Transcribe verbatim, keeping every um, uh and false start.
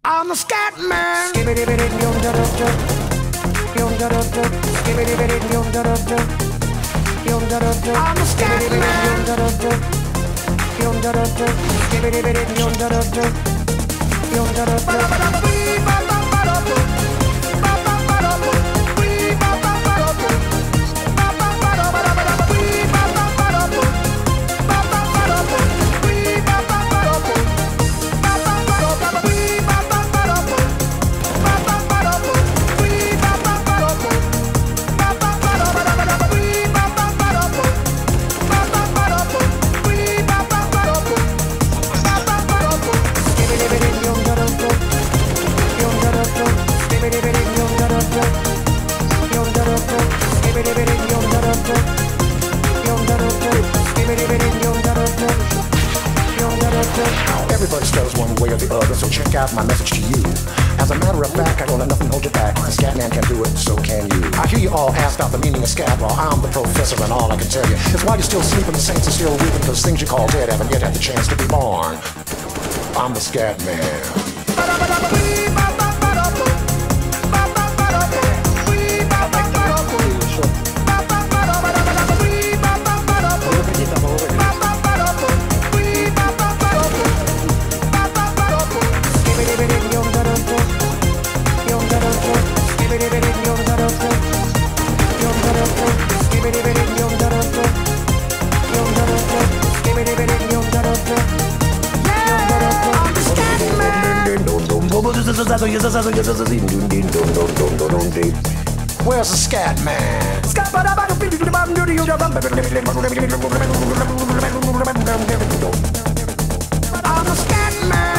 I'm a scat man. I'm a scat Everybody stutters one way or the other, so check out my message to you. As a matter of fact, I don't let nothing hold you back. The scat man can do it, so can you. I hear you all ask about the meaning of scat law. I'm the professor, and all I can tell you is why you're still sleeping, the saints are still weeping, because things you call dead haven't yet had the chance to be born. I'm the scat man. Where's the scat man? I'm a scat man.